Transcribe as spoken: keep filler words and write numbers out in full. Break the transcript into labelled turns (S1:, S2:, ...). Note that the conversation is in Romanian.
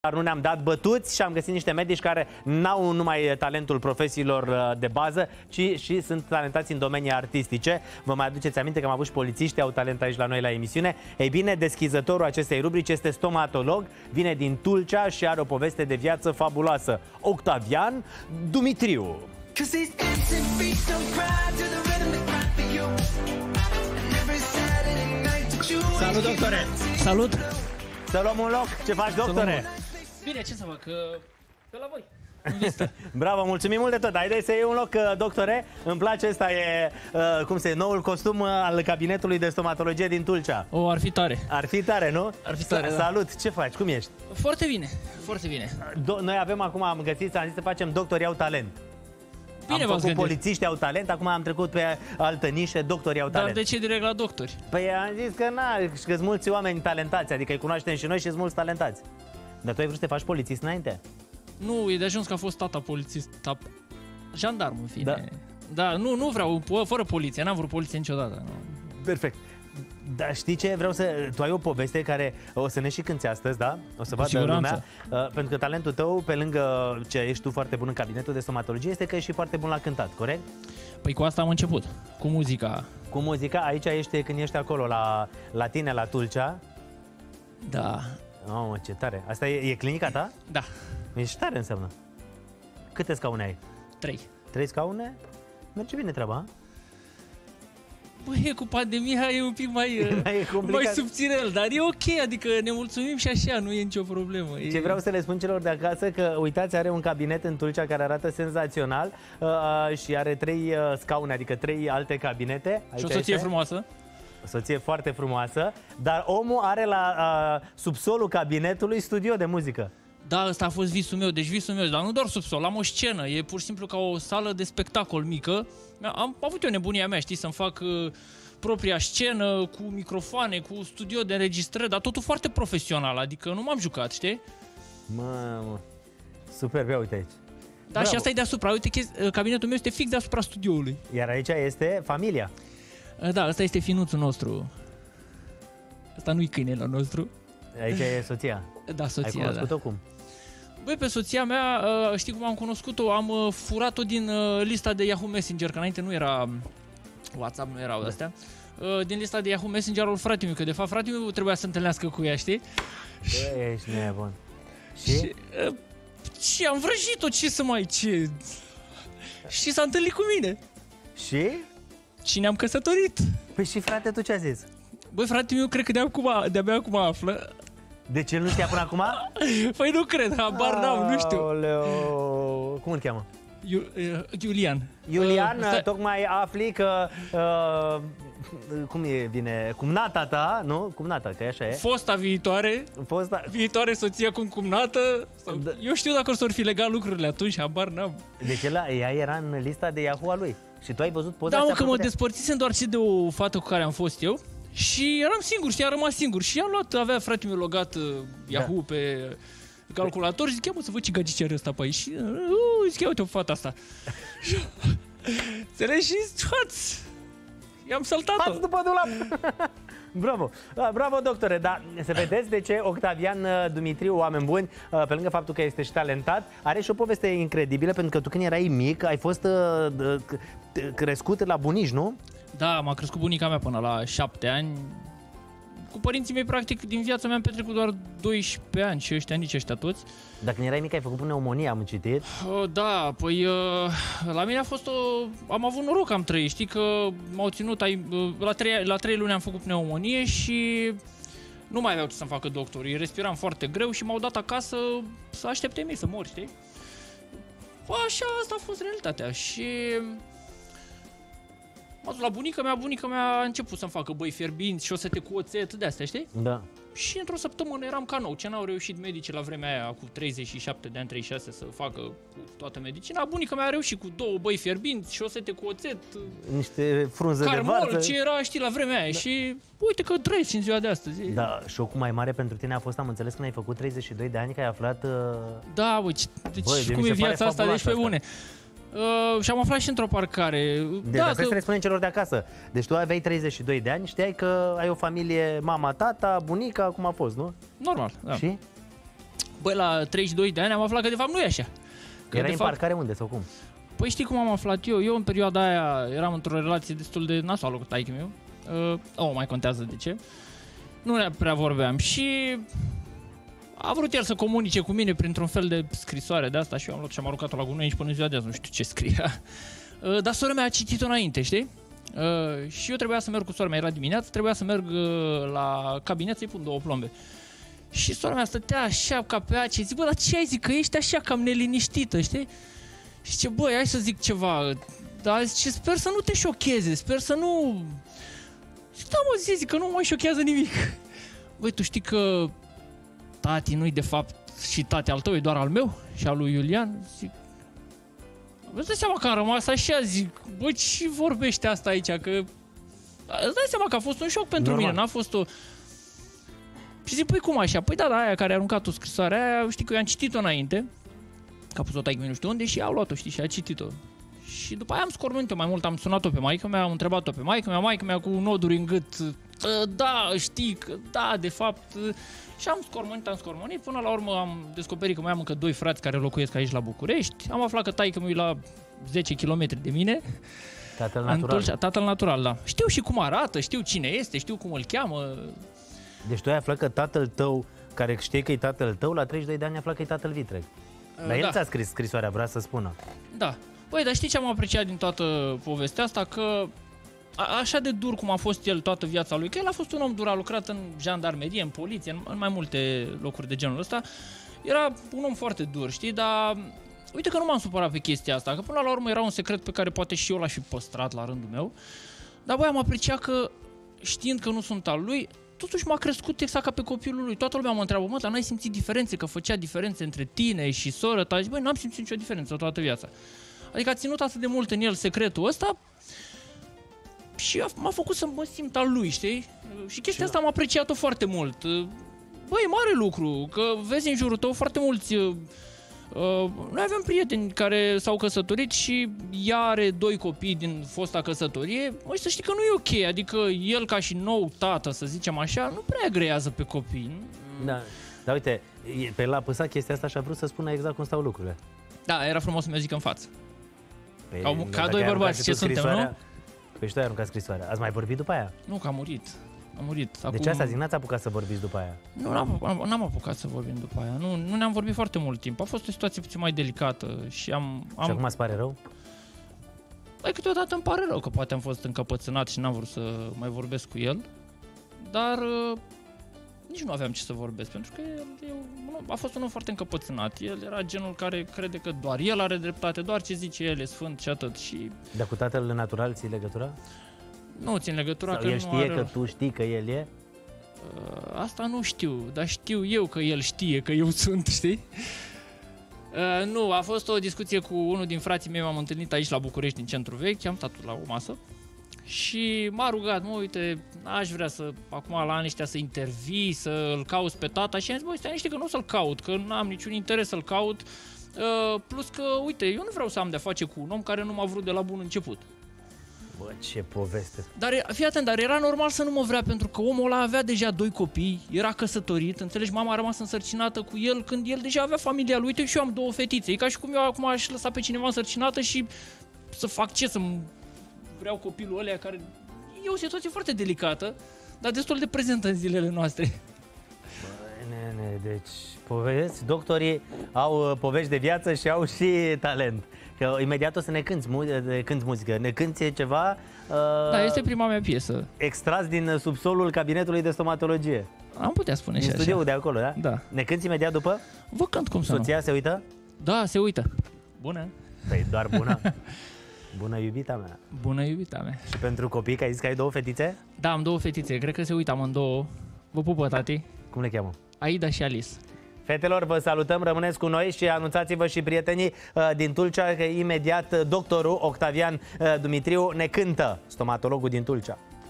S1: Dar nu ne-am dat bătuți și am găsit niște medici care n-au numai talentul profesiilor de bază, ci și sunt talentați în domenii artistice. Vă mai aduceți aminte că am avut și polițiști, au talent aici la noi la emisiune. Ei bine, deschizătorul acestei rubrici este stomatolog, vine din Tulcea și are o poveste de viață fabuloasă. Octavian Dumitriu.
S2: Salut, doctore! Salut!
S1: Să luăm un loc. Ce faci, doctore?
S2: Bine, ce să fac? Pe la voi.
S1: Bravo, mulțumim mult de tot. Haideți să iei un loc, doctore. Îmi place, ăsta e, uh, cum se e, noul costum al cabinetului de stomatologie din Tulcea.
S2: O, ar fi tare.
S1: Ar fi tare, nu?
S2: Ar fi tare, da.
S1: Salut, ce faci? Cum ești?
S2: Foarte bine, foarte bine.
S1: Do noi avem acum, am găsit, am zis să facem doctorii au talent.
S2: Bine,
S1: am făcut polițiști au talent, acum am trecut pe altă nișă, doctorii au talent.
S2: Dar de ce direct la doctori?
S1: Păi am zis că na, că sunt mulți oameni talentați, adică îi cunoaștem și noi și sunt mulți talentați. Dar tu ai vrut să te faci polițist înainte?
S2: Nu, e de ajuns că a fost tata polițist, tap... jandarm în fine.
S1: Da.
S2: Da, nu, nu vreau, fără poliție, n-am vrut poliție niciodată. Nu.
S1: Perfect. Dar știi ce? Vreau să... Tu ai o poveste care o să ne și cânti astăzi, da? O să vadă lumea. Uh, pentru că talentul tău, pe lângă ce ești tu foarte bun în cabinetul de stomatologie, este că ești și foarte bun la cântat, corect?
S2: Păi cu asta am început, cu muzica.
S1: Cu muzica? Aici ești când ești acolo, la, la tine, la Tulcea?
S2: Da.
S1: Oh, ce tare. Asta e, e clinica ta?
S2: Da.
S1: Ești tare, înseamnă. Câte scaune ai?
S2: Trei.
S1: Trei scaune? Merge bine treaba, ha?
S2: Băi, cu pandemia e un pic mai, mai subțirel, dar e ok, adică ne mulțumim și așa, nu e nicio problemă.
S1: Ce
S2: e...
S1: vreau să le spun celor de acasă, că uitați, are un cabinet în Tulcea care arată senzațional uh, și are trei uh, scaune, adică trei alte cabinete. Aici
S2: și o soție
S1: este
S2: frumoasă.
S1: O soție foarte frumoasă, dar omul are la uh, subsolul cabinetului studio de muzică.
S2: Da, ăsta a fost visul meu, deci visul meu, dar nu doar subsol, am o scenă, e pur și simplu ca o sală de spectacol mică. Am avut eu nebunia mea, știi, să-mi fac uh, propria scenă, cu microfoane, cu studio de înregistrări, dar totul foarte profesional, adică nu m-am jucat, știi?
S1: Mamă, super, ia uite aici.
S2: Da, bravo. Și asta e deasupra, uite, cabinetul meu este fix deasupra studioului.
S1: Iar aici este familia.
S2: Da, ăsta este finuțul nostru. Ăsta nu-i câinele nostru.
S1: Aici e soția.
S2: Da, soția,
S1: Ai cunoscut-o
S2: da.
S1: cum?
S2: Băi, pe soția mea, știi cum am cunoscut-o? Am furat-o din lista de Yahoo Messenger, că înainte nu era WhatsApp, nu erau astea. Din lista de Yahoo Messenger al frate-meu, că de fapt frate-meu trebuia să întâlnească cu ea, știi?
S1: Băi, ești nebun. Și?
S2: Și, și am vrăjit-o, ce să mai, ce... Și s-a întâlnit cu mine.
S1: Și?
S2: Și ne-am căsătorit.
S1: Păi și frate, tu ce a zis?
S2: Băi, frate meu, cred că de-abia acum, de-abia acum află.
S1: De ce nu știa până acum?
S2: Păi nu cred, habar n-am, nu știu.
S1: Aoleu. Cum îl cheamă?
S2: Iu, uh, Iulian.
S1: Iulian,
S2: uh,
S1: tocmai afli că, uh, cum e bine, cumnata ta, nu? Cumnata, că așa e.
S2: Fosta viitoare,
S1: Fosta...
S2: viitoare soția cum cumnată. Da. Eu știu dacă s-or fi legat lucrurile atunci, habar n-am.
S1: Deci el, ea era în lista de Yahoo a lui. Și tu ai văzut poza?
S2: Da, mă, că mă despărțisem doar și de o fată cu care am fost eu. Și eram singur, și am rămas singur. Și am luat, avea fratele meu logat uh, Yahoo da. pe calculator și zic, ia mă să văd ce gagice are ăsta pe aici. Și uh, zic, ia uite o fată asta. Înțelegi? Și hați! I-am saltat-o.
S1: Hați după dulap! Bravo! Bravo, doctore! Dar să vedeți de ce Octavian Dumitriu, oameni buni, pe lângă faptul că este și talentat, are și o poveste incredibilă, pentru că tu când erai mic ai fost uh, crescut la bunici, nu?
S2: Da, m-a crescut bunica mea până la șapte ani. Cu părinții mei, practic, din viața mea am petrecut doar doisprezece ani și ăștia, nici ăștia toți.
S1: Dacă când erai mic ai făcut pneumonie, am citit.
S2: Uh, da, păi uh, la mine a fost o... Am avut noroc, am trăit, știi că m-au ținut, ai, uh, la, trei, la trei luni am făcut pneumonie și nu mai aveau ce să-mi facă doctorii. Respiram foarte greu și m-au dat acasă să aștepte mie să mor, știi? Așa, asta a fost realitatea și... M-a dus la bunica mea, bunica mea a început să-mi facă băi fierbinți, șosete cu oțet, de-astea, știi?
S1: Da.
S2: Și într-o săptămână eram ca nou. Ce n-au reușit medicii la vremea aia, cu treizeci și șapte de ani, treizeci și șase, să facă cu toată medicina, bunica mea a reușit cu două băi fierbinți, șosete cu oțet,
S1: niște frunze
S2: carmol,
S1: de varză.
S2: Ce era, știi, la vremea aia. Da. Și uite că trăiești în ziua de astăzi.
S1: Da, șocul mai mare pentru tine a fost, am înțeles, când ai făcut treizeci și doi de ani, că ai aflat... Uh...
S2: Da, băi, deci
S1: Băi, de
S2: cum e viața asta, deci pe bune.
S1: Asta.
S2: Uh, și am aflat și într-o parcare.
S1: Deci da, asta că... să le spunem celor de acasă. Deci tu aveai treizeci și doi de ani, știai că ai o familie, mama, tata, bunica, cum a fost, nu?
S2: Normal, da.
S1: Și?
S2: Băi, la treizeci și doi de ani am aflat că de fapt nu e așa. Că
S1: Era
S2: de
S1: în
S2: fapt...
S1: parcare unde sau cum?
S2: Păi știi cum am aflat eu? Eu în perioada aia eram într-o relație destul de nasoală cu taică meu. Uh, oh, mai contează de ce. Nu prea vorbeam și a vrut el să comunice cu mine printr-un fel de scrisoare de asta și eu am luat și am aruncat-o la gunoi și până ziua de azi nu știu ce scria. Uh, dar sora mea a citit-o înainte, știi? Uh, și eu trebuia să merg cu sora mea, era dimineață, trebuia să merg uh, la cabinet să-i pun două plombe. Și sora mea stătea așa ca pe ace, zic, bă, dar ce ai, zic, că ești așa cam neliniștită, știi? Și zice, băi, hai să zic ceva, dar zice, sper să nu te șocheze, sper să nu... Și da, mă, zic, zic că nu mă șochează nimic. Băi, tu știi că tati nu-i de fapt și tati al tău, e doar al meu și al lui Iulian? Zic, îți dai seama că am rămas așa, zic, băi, ce vorbește asta aici, că... Îți dai seama că a fost un șoc pentru Normal. mine, n-a fost o... Și zic, păi cum așa? Păi da, da, aia care a aruncat-o scrisoarea aia, știi că eu am citit-o înainte, că a pus-o taică nu știu unde și au luat-o, știi, și a citit-o. Și după aia am scormonit-o mai mult, am sunat-o pe maică mea, am întrebat-o pe maică mea, maică mea cu noduri în gât, da, știi, că da, de fapt, și am scormonit, am scormonit, până la urmă am descoperit că mai am încă doi frați care locuiesc aici la București, am aflat că taică mi-e la zece kilometri de mine.
S1: Tatăl natural.
S2: Tulcea, tatăl natural, da. Știu și cum arată, știu cine este, știu cum îl cheamă.
S1: Deci tu ai aflat că tatăl tău, care știi că e tatăl tău, la treizeci și doi de ani aflat că e tatăl vitreg. Dar el
S2: da.
S1: ți-a scris scrisoarea, vrea să spună.
S2: Da. Băi, dar știi ce am apreciat din toată povestea asta? Că a, așa de dur cum a fost el toată viața lui, că el a fost un om dur, a lucrat în jandarmerie, în poliție, în, în mai multe locuri de genul ăsta. Era un om foarte dur, știi, dar uite că nu m-am supărat pe chestia asta, că până la urmă era un secret pe care poate și eu l-aș fi păstrat la rândul meu. Dar băi, am apreciat că, știind că nu sunt al lui, totuși m-a crescut exact ca pe copilul lui. Toată lumea mă întreabă, mă, dar n-ai simțit diferențe, că făcea diferențe între tine și sora ta? Băi, n-am simțit nicio diferență toată viața. Adică a ținut atât de mult în el secretul ăsta și m-a făcut să mă simt al lui, știi? Și chestia asta am apreciat-o foarte mult. Băi, mare lucru, că vezi în jurul tău foarte mulți... Uh, noi avem prieteni care s-au căsătorit și ea are doi copii din fosta căsătorie. Măi, să știi că nu e ok, adică el ca și nou tată, să zicem așa, nu prea agrează pe copii.
S1: Da, dar uite, pe el a păsat chestia asta și a vrut să spună exact cum stau lucrurile.
S2: Da, era frumos să mi-o zic în față.
S1: Păi,
S2: ca ca doi bărbați, ce suntem, nu?
S1: Păi și tu ai aruncat scrisoarea. Ați mai vorbit după aia?
S2: Nu, că a murit. A murit. Acum...
S1: De ce asta zic? N-ați apucat să vorbiți după aia?
S2: Nu, n-am, n-am apucat să vorbim după aia. Nu, nu ne-am vorbit foarte mult timp. A fost o situație puțin mai delicată și am... am...
S1: Și acum îți pare rău?
S2: Păi câteodată îmi pare rău că poate am fost încăpățânat și n-am vrut să mai vorbesc cu el. Dar uh, nici nu aveam ce să vorbesc, pentru că el, eu, a fost un om foarte încăpățânat. El era genul care crede că doar el are dreptate, doar ce zice el e sfânt și atât. Și...
S1: Dar cu tatăl natural ții legătura?
S2: Nu țin legătura.
S1: Sau
S2: că
S1: el
S2: nu
S1: știe
S2: are...
S1: că tu știi că el e?
S2: Uh, asta nu știu, dar știu eu că el știe că eu sunt, știi? Uh, nu, a fost o discuție cu unul din frații mei, m-am întâlnit aici la București, în centru vechi, am stat la o masă și m-a rugat, mă, uite, aș vrea să, acum la anii ăștia să intervii, să-l cauți pe tata și am zis, băi, stai niște că nu o să-l caut, că nu am niciun interes să-l caut, uh, plus că, uite, eu nu vreau să am de-a face cu un om care nu m-a vrut de la bun început.
S1: Bă, ce poveste!
S2: Dar, fii atent, dar era normal să nu mă vrea, pentru că omul ăla avea deja doi copii, era căsătorit, înțelegi, mama a rămas însărcinată cu el când el deja avea familia lui, uite, și eu am două fetițe, e ca și cum eu acum aș lăsa pe cineva însărcinată și să fac ce, să-mi vreau copilul ăla care... E o situație foarte delicată, dar destul de prezentă în zilele noastre.
S1: Bă, nene, deci, povesti, doctorii au povești de viață și au și talent. Că imediat o să ne cânti, mu- cânti muzică, ne cânti ceva... Uh,
S2: Da, este prima mea piesă.
S1: Extras din subsolul cabinetului de stomatologie.
S2: Am putea spune
S1: din
S2: și așa.
S1: studioul de acolo, da?
S2: Da.
S1: Ne cânti imediat după?
S2: Vă cânt cum să
S1: Soția
S2: nu.
S1: se uită?
S2: Da, se uită. Bună.
S1: Păi doar bună. Bună iubita mea.
S2: Bună iubita mea.
S1: Și pentru copii, că ai zis că ai două fetițe?
S2: Da, am două fetițe, cred că se uită amândouă. Vă pupă, tati.
S1: Cum le cheamă?
S2: Aida și Alice.
S1: Fetelor, vă salutăm, rămâneți cu noi și anunțați-vă și prietenii uh, din Tulcea că imediat doctorul Octavian uh, Dumitriu ne cântă, stomatologul din Tulcea.